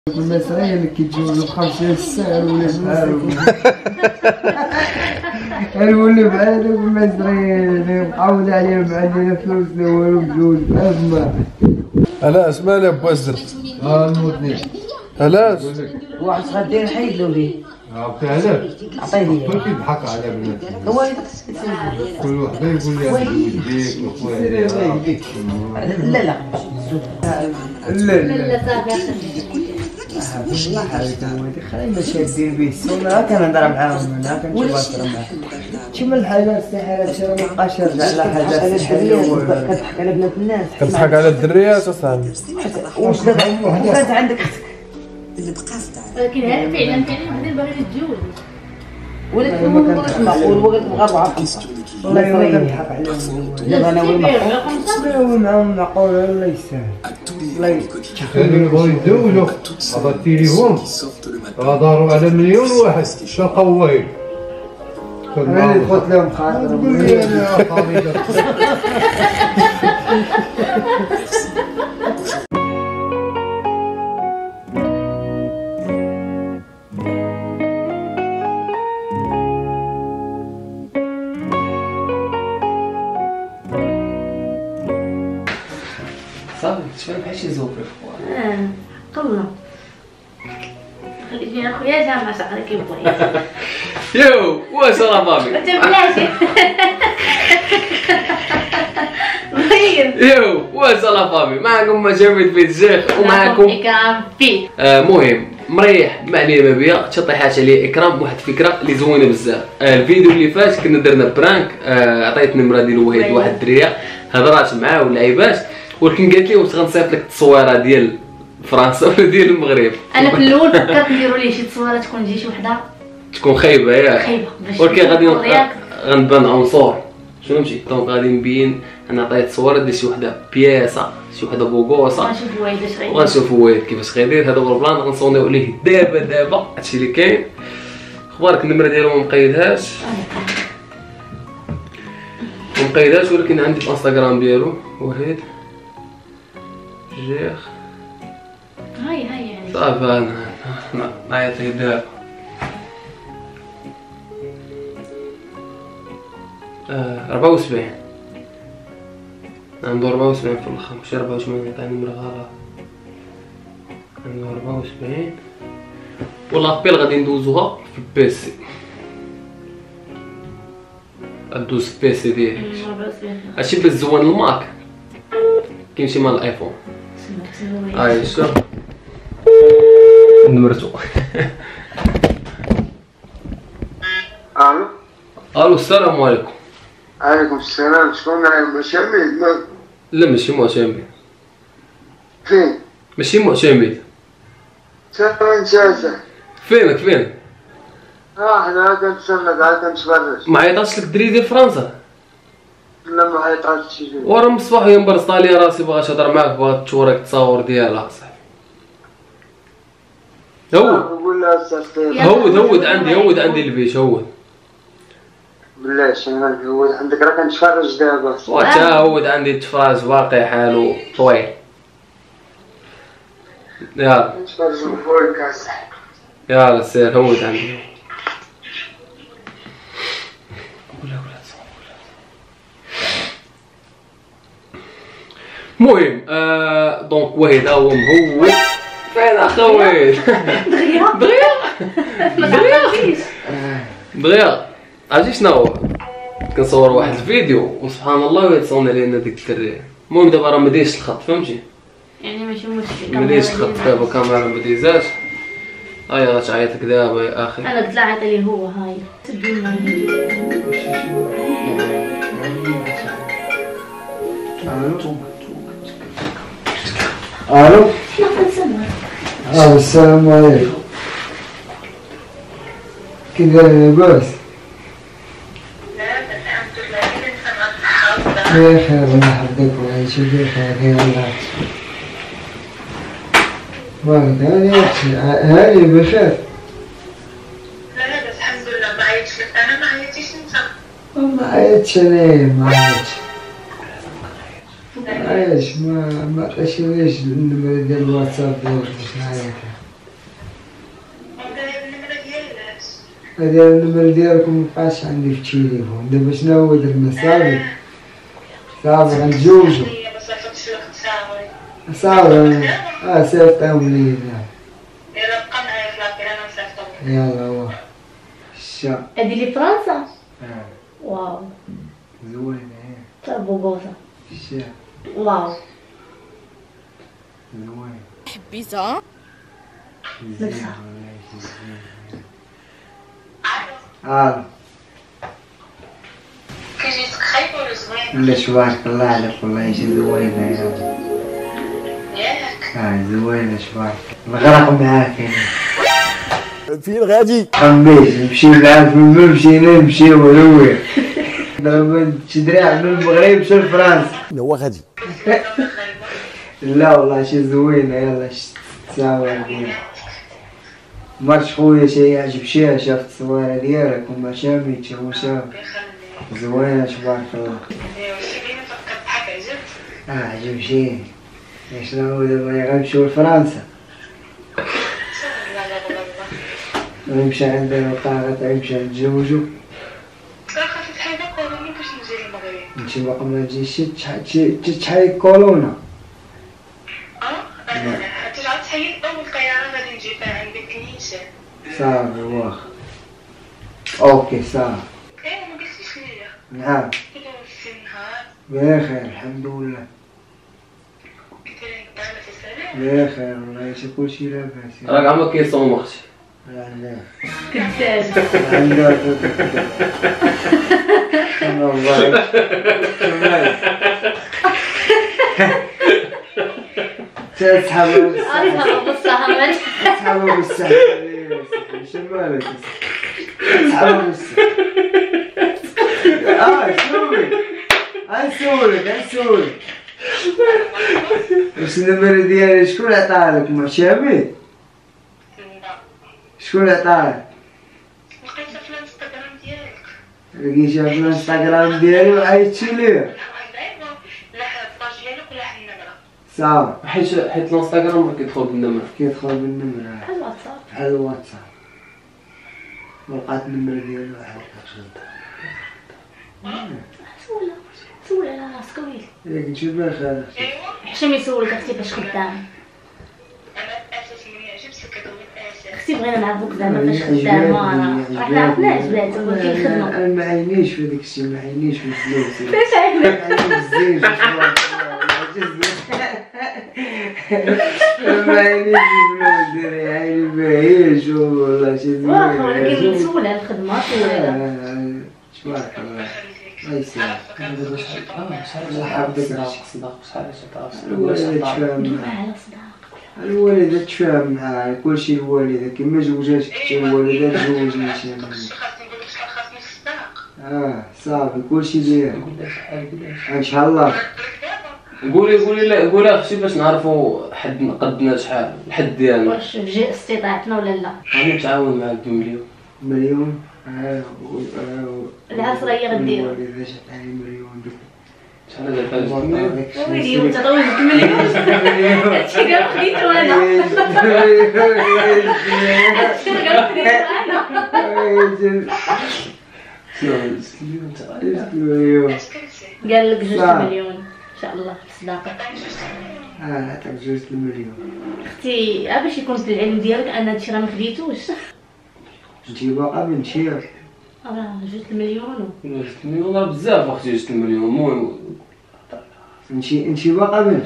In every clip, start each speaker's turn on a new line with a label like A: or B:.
A: المصريين اللي كيتجوزوا ب50 ساعة ولا بحالهم. نولي بحالهم المصريين اللي مقعود عليهم عندنا فلوس لا والو مجوز بحالهم.
B: علاش مالها بوزر؟
A: الموتني
B: علاش؟
C: واحد غادي نحيد له ليه.
A: علاش؟
C: عطيه لي.
A: كل كيضحك على بنات.
C: هو
A: كل وحده يقول لي هذا ولديك وخويا.
C: لا لا
A: لا
C: صافي
A: الله حالك ولدي خلينا شادين به السنة ها كنهضر معاهم انا كنتباشر معاهم شوف الحاجة استحالة ترى مابقاش يرجع لا حاجة استحالة
C: كتضحك على بنات الناس.
B: كتضحك على الدريات اصاحبي.
C: واش دابا كانت عندك اختك
D: ولكن هذا فعلا وحده باغي تتجوز
C: ولكن هو معقول هو بغى 4 5
A: والله ما كنضحك عليهم
C: دابا انا وين
A: لا معاهم معقول الله يسهل الله
E: اللي بغاو يتزوجوا هذا التليفون داروا على 1,000,000 شلقاو واحد
A: انا اللي قلت لهم خاطرهم
C: صافي تفهم بحال شي زوبر
D: قلنا خليتني اخويا جامع شعرك كيبغي
F: يو واش راه مامي
D: انت بلاتي
F: يو واش راه مامي معكم مجامد في الجيخ ومعكم
D: اكرام فيه
F: مهم مريح ما عليه ما بيا تطيحات عليه اكرام بواحد الفكره اللي زوينه بزاف. الفيديو اللي فات كنا درنا برانك عطيت النمره ديال واحد الدريه هضرات معاه واللعيبات ولكن قالت لي واش غنصيفط لك التصويره ديال فرنسا ولا ديال المغرب.
D: انا في الاول فكرت نديروا ليه شي تصويره تكون تجي شي وحده
F: تكون خايبه ياك
D: خايبه باش
F: ولكن غادي غنبان عنصر شنو مشي دونك غادي نبين انا عطيت تصويره ديال شي وحده بياسه شي وحده بوغوصه
D: غنشوفوا وايد اش غيدير
F: وغنشوفوا وايد كيفاش غيدير هذا هو البلان غنصونيو عليه دابا هادشي اللي كاين. اخبارك النمره ديالو ما مقيدهاش ولكن عندي في الانستغرام ديالو وحيد جيخ
D: هاي يعني
F: صافي نعيط ليه دابا 74 عنده 74 في الاخر ماشي 84 عطاني نمرة غلط عنده 74 والابيل غادي ندوزوها في البيسي ندوز في البيسي ديالي هادشي باش تزوين الماك كيمشي مع الايفون هاي شوف نمرتو الو السلام عليكم.
G: عليكم السلام. شكون معايا؟ معتمد؟
F: لا ماشي معتمد.
G: فين؟
F: ماشي معتمد.
G: وين جالسة؟
F: فين؟
G: حنا كنتسنى كاع كنتفرج.
F: ما عيطاتش لك الدري ديال فرنسا؟
G: لا ما عيطاتش شي جوج.
F: ورا من الصباح وهي مبرصه لي راسي باغا تهضر معاك باغا توريك التصاور ديالها صاحبي. هود عندي البيت هود.
G: بلاش انا هود عندك راه كنتفرج دابا.
F: وتا هود عندي التفراج باقي حالو طويل. يلا
G: نتفرج فوق كاس.
F: يلا سير هود عندي. المهم دونك وحيد ها هو مهوب. فين اخويا؟ دغيا عرفتي شنو هو؟ كنصور واحد الفيديو وسبحان الله يتصون علينا ديك الدريه. المهم دابا راه ما دايرش الخط فهمتي؟
D: يعني ماشي مشكل
F: ما دايرش الخط دابا الكاميرا ما دايزاش. هاي غتعيط لك دابا يا اخي.
D: انا قلت له عيط لي هو هاي
A: الو
D: شنو كنسمع
A: السلام عليكم. كي داير لاباس؟ بخير الله يحفظك ويعيشك بخير يلا هاني بخير.
G: لا بس الحمد لله ما عيطتش لك انا ما عيطتيش انت.
A: ما عيطتش انا ما عيطتش عايش ما عطيتينيش النمرة ديال الواتساب ديالك باش نعيط. هذا النمر ديالكم مبقاش عندي في التليفون، دابا شنو درنا؟ صافي غنتزوجو.
G: بس ما فاتش الوقت صافي.
A: صافي صيفطيهم ليا.
G: يلا بقى معايا في لابيل انا نصيفطهم.
A: يلا واه الشا.
D: هادي اللي فرنسا. واو
A: زوينة
D: تا بوغوزا.
A: الشا
D: واو
A: زوين.
H: حبيتها
D: لبسها.
G: كيجيك خايب ولا زوين؟
A: ولا تبارك الله عليك والله شي زوينة
G: ياك؟
A: زوينة تبارك. نغرق معاك
I: فين غادي؟
A: حميت نمشي معاك من ما مشينا نمشيو ولوين. دابا تدريع من المغرب شو لفرنسا.
I: هو غادي.
A: لا والله شي زوينة يلا تساوي علينا. مرت خويا شي يعجب شي شافت الصويرة ديالك وما شاميتش هو شاف. زوينة تبارك الله. عجب شي. شنو دابا غنمشيو لفرنسا. غنمشي عند القاهرة غنمشي نتزوجو.
G: صراحة تتحيد كورونا باش نجي للمغرب.
A: انتي باقا ما تجيش تحيد كورونا.
G: ترجع تحيد أول طيارة غادي نجي فيها عندك نيشان.
A: صافي واخا. اوكي صافي.
G: ايوا ما قلتيش ليا.
A: نعم.
G: كي داير في النهار؟
A: بخير الحمد لله.
G: كي دايرين الطعام في السلام؟
A: بخير والله كلشي لاباس.
F: راك عمرك كيصوم اختي.
A: لا
D: كذاب.
A: عندها الله تسحبوا
D: صافي
A: تسحبوا بالسحب شمالك تسحبوا بالسحب. شوفي نسولك واش النمر ديالي شكون عطاهالك؟ ما شامي؟
G: لا.
A: شكون عطاهالك؟
G: لقيتها في الانستغرام ديالك.
A: لقيتها في الانستغرام ديالي وعيطتي ليه؟
G: لا الباج ديالك ولا النمرة.
A: صافي
F: حيت الانستغرام راه كيدخل بالنمر.
A: كيدخل بالنمر
D: بحال الواتساب.
A: بحال الواتساب. ولقات النمر ديالو
D: سول على راسك ويلي.
A: ياك انت بخير.
D: حشام يسولك اختي باش خدام.
G: انا اساس من يعجبك كدوي الاساس.
D: اختي بغينا نعرفوك زعما فاش خدامه. راح عرفنا عجباتك ولكن الخدمه.
A: انا ما عينيش في داك الشيء، ما عينيش في الفلوس.
D: فاش عينك؟
A: الزين ما عينيش في الفلوس ديالي، عيني بهيش والله شي زوين.
D: واخا ولكن سول على الخدمه سول على.
A: تبارك الله. الله يسلمك.
F: شحال
A: الله يحفظك.
F: صداق شحال
A: الوالدة تفاهم
D: دوبها
A: معاه.
D: على صداق.
A: الوالدة تفاهم معاه كلشي. الوالدة كيما زوجاتك حتى الوالدة تزوجني انا.
G: خاصني نقول لك شحال خاصني في الصداق.
A: صافي كلشي داير. ان شاء الله.
F: قولي اختي باش نعرفوا حد قدنا شحال الحد ديالنا.
D: واش بجي استطاعتنا ولا لا؟
F: غادي نتعاون معاك بمليون.
A: مليون.
D: العصر هي غدير.
A: الوالدة جاتني مليون.
F: شحال هذا الفلوس؟
D: ويلي وانت طويل لك مليون. هادشي كاع خديتو انا. هادشي كاع خديتو انا.
F: شنو 6 مليون انت؟
A: مليون.
G: اش كنتي؟
D: قال لك 2
A: صح.
D: مليون ان شاء الله في الصداقه.
A: عطاك 2 مليون.
D: اختي باش يكون في العلم ديالك ان هادشي راه ما خديتوش.
A: انتي باقا بنتي.
D: راه 2 مليون.
F: 6 مليون راه بزاف اختي. 6 مليون المهم
A: انتي باقا بنت.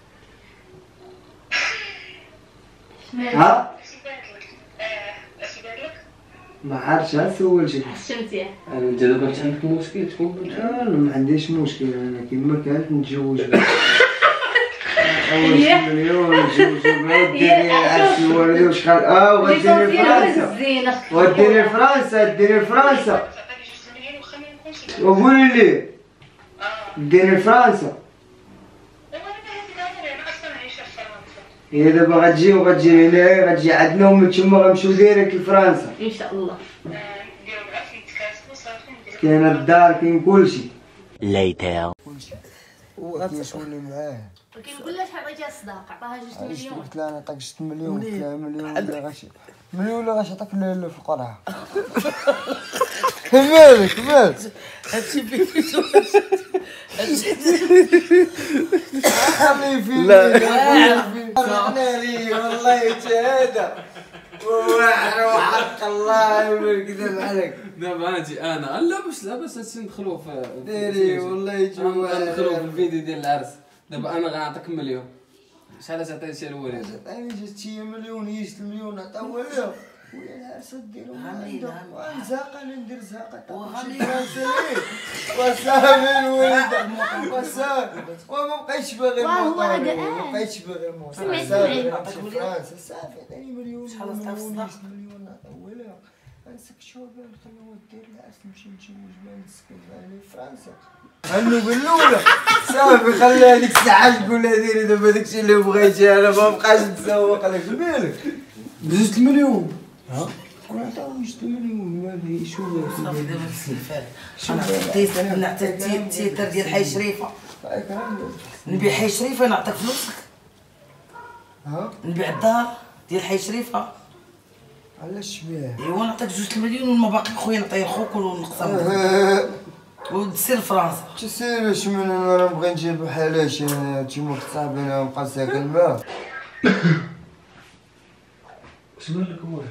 A: ها
G: اش بان لك؟
A: ما عرفتش سولتك.
D: حشمتيه.
F: انت دابا انت عندك مشكل تكون بنت.
A: انا ما عنديش مشكل، انا كيما كانت نتزوج. اول 6 مليون نتزوج بعد ديري عرس الوالده وشحال. وديني لفرنسا. وديني لفرنسا. ديني لفرنسا.
G: عطاني 2 مليون واخا ما يكونش.
A: وقولي لي ديني لفرنسا.
G: انا اصلا عايشه في فرنسا.
A: هي دابا غتجي هنا غتجي عندنا ومن تما غنمشيو ديريكت لفرنسا.
D: ان شاء الله.
G: نديرو معاك نتكاسبو صافي نديرو.
A: كاين الدار كاين كلشي.
I: later
A: وكيشوني معاه.
D: ولكن نقول لها شحال عطيتيها الصداقه عطاها 2 مليون
A: قلت لها انا نعطيك 6 مليون، 3 مليون ولا غنعطيك في القرعه. مالك
C: هادشي فيه
A: لا والله هذا وحق الله يكذب عليك.
F: دابا اجي انا لا بس هادشي ندخلوه في
A: ديري والله
F: ندخلوه في الفيديو ديال العرس. دابا انا غنعطيك مليون، شحال تعطيني شي الوالد؟
A: عطاني 6 مليون، هي 6 مليون عطاوها لها ويا العرس ديرو زاقه انا ندير زاقه وصافي الوليده وصافي وما بقيتش باغي الموطور، ما بقيتش باغي الموطور صافي فرنسا صافي عطاني مليون. شحال عطاك الصداق؟ مليون عطاوها لها. غنسكتوها بها نخليوها دير العرس نمشي نتزوج بها نسكن معاها في فرنسا. النوبه الاولى صافي خليها ديك الساعه تقول لها ديري دابا داكشي اللي بغيتي، انا ما بقاش نتسوق لك مالك ب2 مليون. كون عطاوهم 6 مليون مالي شو
C: صافي دابا السلفات انا عطيت نعطيك التيتر ديال حي شريفه، نبيع حي شريفه نعطيك فلوسك. نبيع الدار ديال حي شريفه.
A: علاش بيه؟
C: ايوا نعطيك 2 مليون والما باقي خويا نعطيه لخوك ونقسم وتسير لفرنسا.
A: تسير باش من انا نبغي نجيب بحالاش انا تيما صاحبي انا نبقى ساكن معاه.
F: اش قال لك هو؟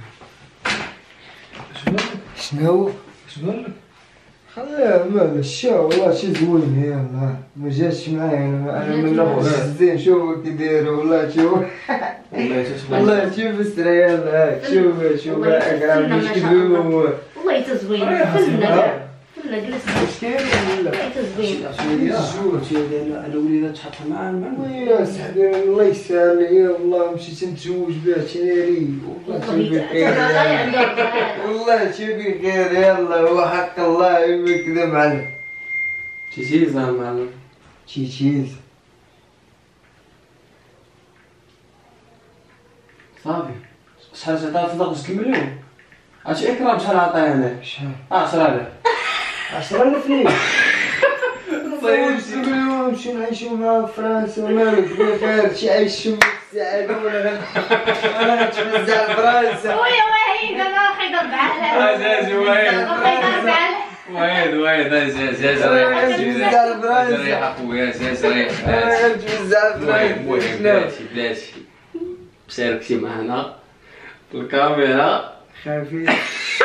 A: شنو
F: قال لك؟
A: خليها مال الشا والله شي زوين يلاه ما جاتش معايا انا من الاخر زين شوف كي داير والله شوف والله شوف السرا يلاه شوف اكرم مش كذوب
D: والله تزوين كلنا جلسنا
A: واش كاين ولا
D: تزوين
F: الوليدات تحطها معانا
A: ويا صاحبي الله يسهل لي والله مشيت نتزوج بها تناري والله تبي خير والله تبي خير يلا وحق الله ما يكذب عليك.
F: تيتيز معلم
A: تيتيز
F: صافي. شحال عطاها في الضغط 6 مليون؟ اش اكرام شحال عطاها انا؟
A: شحال؟
F: 10,000
A: 10,000 ليه؟ 6 مليون نمشيو نعيشو معاه في فرنسا مالك بخير شي عيش شمس السعادة ولا غنتفزع لفرنسا.
D: خويا وحيد انا خايده 4,000
F: اجي وحيد وحيد اجي ريح اخويا ريح بلاتي بشاركتي معنا في الكاميرا
A: خفيف